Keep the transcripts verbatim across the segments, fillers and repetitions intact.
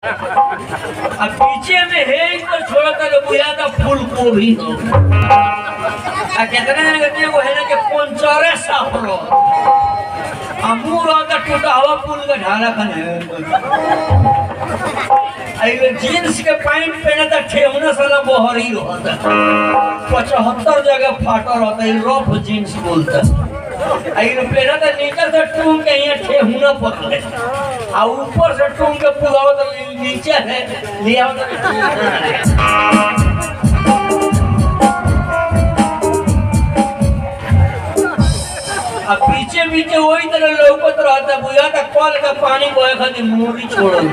अब पीछे में है तो छोड़ा तो बुझा था फूल को भी हो आ कितने जन कहते हैं वो है ना कि पंचरे साफ रो अमूर आता टूटा हवा पुल का ढाला खाने आई जींस के पैंट पहने था ठेवना साला बोहरी होता पचहत्तर जगह फाटा रहता है रफ जींस बोलता आई पहना था नीचे से टूम के यहाँ ठेहुना पकड़े आ ऊपर से टूम के पुलाव तो नीचे है लिया अब पीछे पीछे वही तरह लौकत रहता बुझा था कल का पानी बोए खातिर मूरी छोड़ो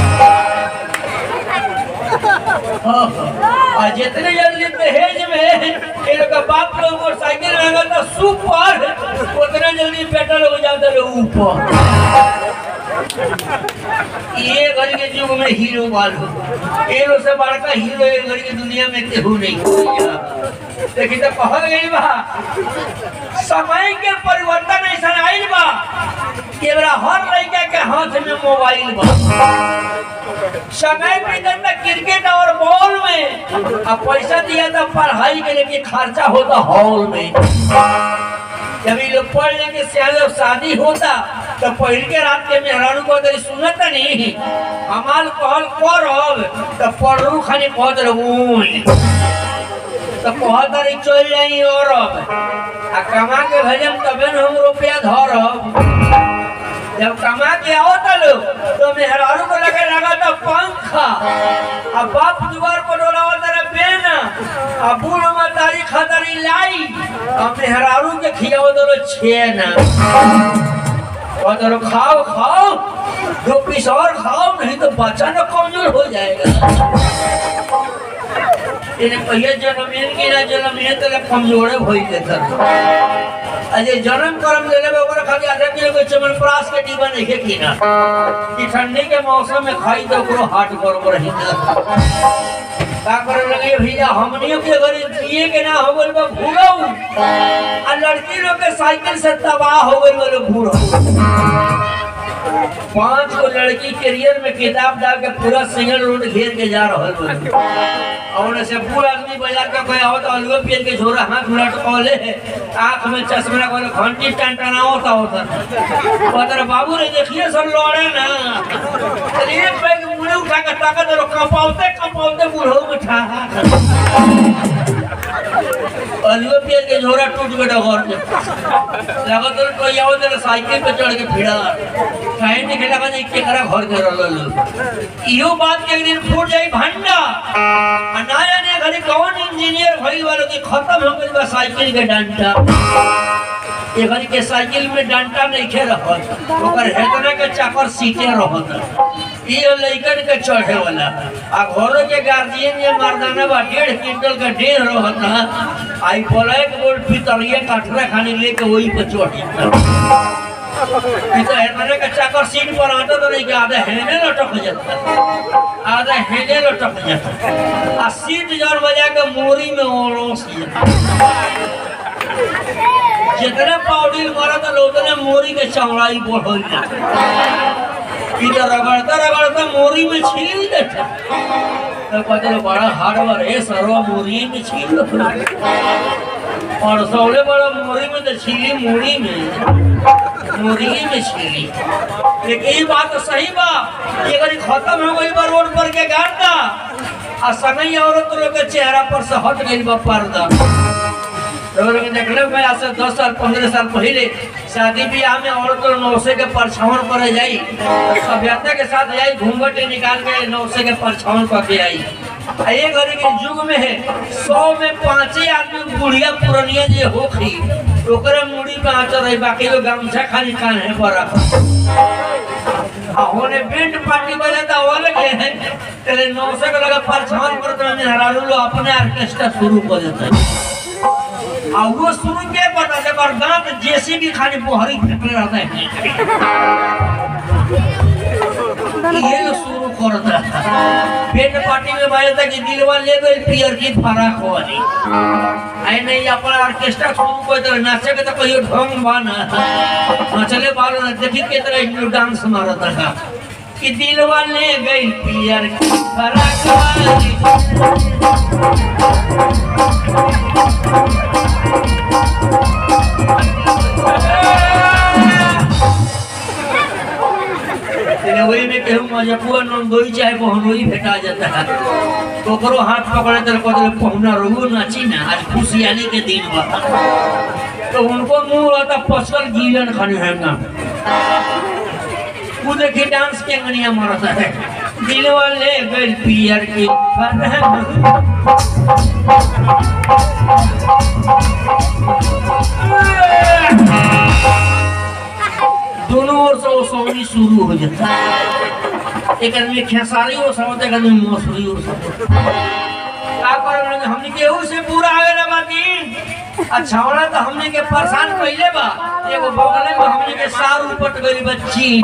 आ जितने जल्दी दहेज में ये लोग का बाप लोग मोटरसाइकिल लगा था सुपर उतना जल्दी पेट्रोल हो जाता है ऊपर ये घर के युग में हीरो वालों ये लोग से बड़का हीरो ये घर की दुनिया में केहू नहीं लेकिन तो कहा गई बा समय के परिवर्तन ऐसा आइल बा कि बड़ा हर लड़का के हाथ में मोबाइल बा समय पे क्रिकेट और बॉल में अब पैसा दिया था पढ़ाई के लिए खर्चा होता हॉल में जब ये लोग पढ़ लेके जब शादी होता तो पहले के रात के मेहरानू को तो सुनता नहीं हमार कहल करब तो पढ़ू खाली कहत रहूं तो कहत रही चल जाई और आ कमा के भेजम तबे न हम रुपया धरब जब कमा के आओ तलो तो मेहरारू को लगे लगा था पंखा अब बाप जुगार को डोलावा तेरा बेना अब बूढ़ मतारी खतरी लाई अब मेहरारू के खियाओ तो छेना और तो खाओ खाओ दो पीस और खाओ नहीं तो बच्चा न कमजोर हो जाएगा इन्हें पहिए जन्मइन की ना जन्मइन तो कमजोर हो ही देता अजय जन्म करम ले ले ओकरा खाली आधा किलो के चमनप्राश के डिब्बा नहीं के ना कि ठंडी के मौसम में खाई तो ओकरो हार्ट गड़बड़ रही का करे लगे भैया हमनियों के घर जिए के ना हो गइल बा भूलऊ आ लड़की लोग के साइकिल से तबाह हो गइल वाले भूलऊ पांच को लड़की करियर में किताब डाल के पूरा सिंगल रोड घेर के जा रहा है और से पूरा आदमी बाजार का कोई आवत अलुआ पेन के झोरा हाथ में लटकौले आंख में चश्मा लगा घंटी टनटना होता होता पतर बाबू रे देखिए सब लड़े ना एक बैग मुड़े उठा के ताकत रो कपाउते कपाउते बूढ़ो में ठा अलुआ पेन के झोरा टूट गया घर में लगत तो कोई आवत साइकिल पे चढ़ के भिड़ा काहे नहीं लगा नहीं के करा घर के रहल इहो बात के एक दिन फूट जाई भंडा नया ने घड़ी कौन इंजीनियर भइल वालों की खत्म हो गइल बा साइकिल के डंडा ये घड़ी के साइकिल में डंडा नहीं खे रहत ओकर हेतने के चक्कर सीटे रहत ये लइकन के चढ़े वाला आ घरों के गार्जियन ये मर्दाना बा डेढ़ क्विंटल का ढेर रहत आई ब्लैक बोर्ड पितरिया काठरा खाने लेके वही पे चढ़ी तो हेतने के चक्कर सीट पर आता तो नहीं कि आधा हेने लटक जाता आधा हेने लटक जाता आ सीट जड़ बजा के मोरी में ओरोस जितने पाउडर मारा तो उतने मोरी के चौड़ाई बढ़ इधर रगड़ता रगड़ता मोरी में छील देता तो कहते बड़ा हार्डवर है सरवा मोरी में छील और सौले बड़ा मोरी में तो छीली मोरी में मोरी में छीली लेकिन ये बात तो सही बा ये अगर खत्म हो गई बा रोड पर के गाड़ता आ सनई औरत लोग के चेहरा पर से हट गई बा पर्दा लोग देखले मैं आज से दस साल पंद्रह साल पहले शादी ब्याह में औरत लोग नौसे के परछावन पर जाई सभ्यता के साथ जाई घूंघट निकाल के नौसे के परछावन पर के आई ये घड़ी के युग में है सौ में पांच ही आदमी बुढ़िया पुरनिया जे होखी ओकरे मुड़ी पे आचर रही बाकी लोग गमछा खाली कान्हे पर रख होने बैंड पार्टी बजाता वाले के हैं तेरे नौसे के लगा परछावन पर तो हरारू लोग अपने ऑर्केस्ट्रा शुरू कर देते हैं आ वो शुरू के पता जब दांत जेसीबी खाली बोहरी फेंकले रहता है ये शुरू करता बैंड पार्टी में बाजे तक दिलवा ले गई पियर की फराक वाली आई नहीं अपना ऑर्केस्ट्रा शुरू कर दे नाचे के तो कोई ढंग बना नचले बालो देखी के तरह डांस मारता था कि दिल वाले गई पियर की फराक वाली। वही में कहूँ मजपुआ नंदोई चाहे पहनोई भेटा जाता है तो करो हाथ पकड़े तो कदर पहुना रोगो नाची ना आज खुशियाली के दिन बा तो उनको मुंह रहता पसल गीलन खाने है ना वो देखिए डांस के अंगनिया मारता है दिल वाले गल पियर की दोनों ओर से वो सोनी शुरू हो जाता है एक आदमी खेसारी हो समझते एक आदमी मौसरी हो समझते क्या करें हमने के से पूरा आवे ना बाकी अच्छा वाला तो हमने के परेशान पहले बा एगो बगले में हमने के सार उपट गई बच्ची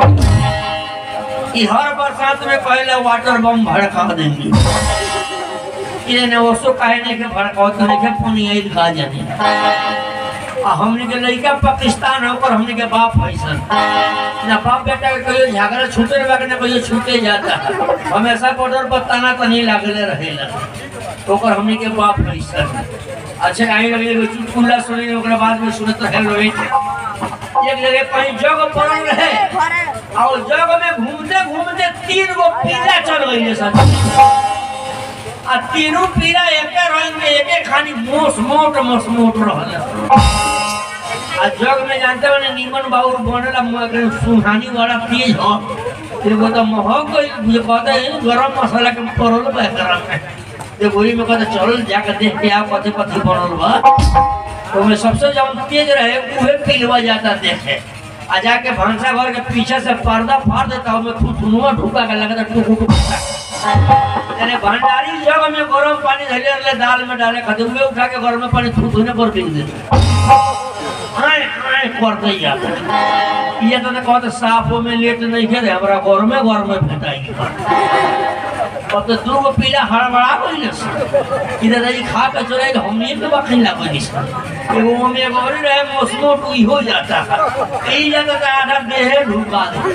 कि हर बरसात में पहले वाटर बम भड़का देंगे ये ने वो कहने के भड़काओ तो नहीं के पुनिया खा जाने हमने के लड़का पाकिस्तान होकर हमने के बाप फैसल ना बाप बेटा के कहियो झगड़ा छूटे लगा ना कहियो छूटे जाता हमेशा बॉर्डर पर ताना तो नहीं लागले रहेला ओकर हमने के बाप फैसल अच्छा आई लगे चुटकुला सुने ओकरा बाद में सुनत रहे लोग एक जगह कहीं जग पड़ल रहे और जग में घूमते घूमते तीन गो पीला चल गई सब आ तीनों पीला एक रंग में एक खानी मोस मोट मोस मोट रहल आ जग में जानते हो नीमन बाबू बनला मगर सुहानी वाला तेज हो एगो तो महक ये कहता है गरम मसाला के परल बा गरम में ये वही में कहता चल जाकर देख के आओ कथि कथि बनल बा तो मैं सबसे जब तेज रहे उहे पीलवा जाता देखे आ जाके भांसा घर के पीछे से पर्दा फाड़ देता हूँ मैं थुथुनुआ ढुका के लगता टुकु टुकु अरे भंडारी जग में गरम पानी धले दाल में डाले खाते हुए उठा के गरम पानी थुथुने पर बिक देते हाय हाय करते जाते ये तो कहते साफों में लेट नहीं करे हमारा गरम में गरम में फेटाई और तो दो को पीला हड़बड़ा गई इधर दादी खा के चले हमने तो बखन लगा दिसा एगो में गोरी रहे मौसमो टू हो जाता है ई जाता था आधा देह ढुका दे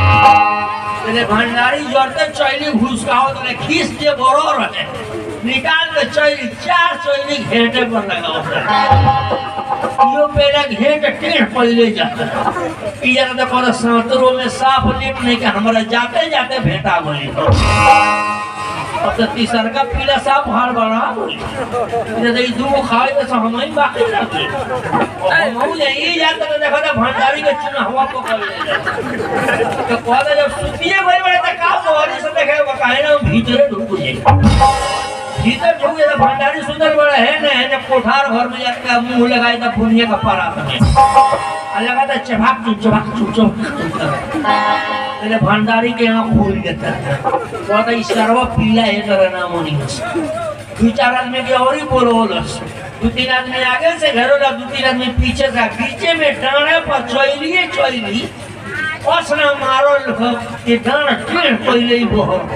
तेरे भंडारी जरते चैली घुसकाओ तो खींच के बड़ो रहे निकाल के चैली चार चैली घेटे पर लगाओ यो पहले घेट टेढ़ पहले जाता ई जाता तो कहता सातरों में साफ लेट नहीं कि हमारा जाते जाते भेटा गई अब तो तीसर का पीला साफ हार बना इधर दो खाए तो हम ही बाकी रखे और हम यही जाते तो देखा था भंडारी के चुना हवा को कर ले तो कहता जब सुतिए भाई बड़े तो का सवारी से देखे वो काहे ना भीतर ढुक जाए भीतर ढुक जाए भंडारी सुंदर बड़ा है ना है जब कोठार घर में जाके मुंह लगाए तो पुनिया का पारा बने लगा था चबाक चुप चबाक चुप चुप पहले भंडारी के यहाँ खोल देता है कहता इस सरवा पीला है तरह नाम होनी दो चार आदमी के और ही बोलो दो तीन आदमी आगे से घरों दो तीन आदमी पीछे से पीछे में डांडे पर चोइलिए चोइली उसने मारो ये डांड टेढ़ पहले ही बहुत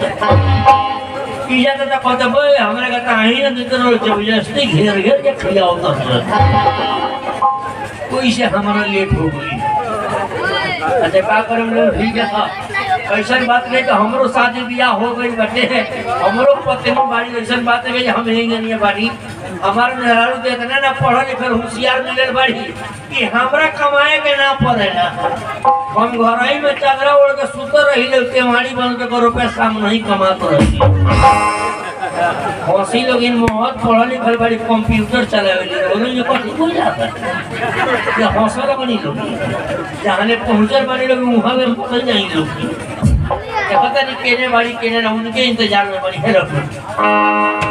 पीछे तो कहता भाई हमारे कहता ही ना जितना जबरदस्ती घेर घेर के खिलाओ तो इसे हमारा लेट हो गई अच्छा का करे ठीक है था ऐसा बात नहीं तो हमरो शादी ब्याह हो गई बटे हमरो पत्नी बाड़ी ऐसा बात है हम हेंगे नहीं बाड़ी हमारे मेहरारू के इतना ना पढ़ा लिखल होशियार मिलल बाड़ी कि हमरा कमाए के ना पड़ेला हम घर ही में चादरा ओढ़ के सुतर रही ले केवाड़ी बन के रुपया शाम नहीं कमाते रही हंसी लोग इन बहुत पढ़ा लिखल बड़ी कंप्यूटर चलावे लोग ये कथी हो जाता है ये हंसला बनी लोग जहाँ ले पहुँचल बनी लोग वहाँ में पहुँच जाएंगे लोग पता नहीं केने बाड़ी केने ना उनके इंतजार में बनी है लोग।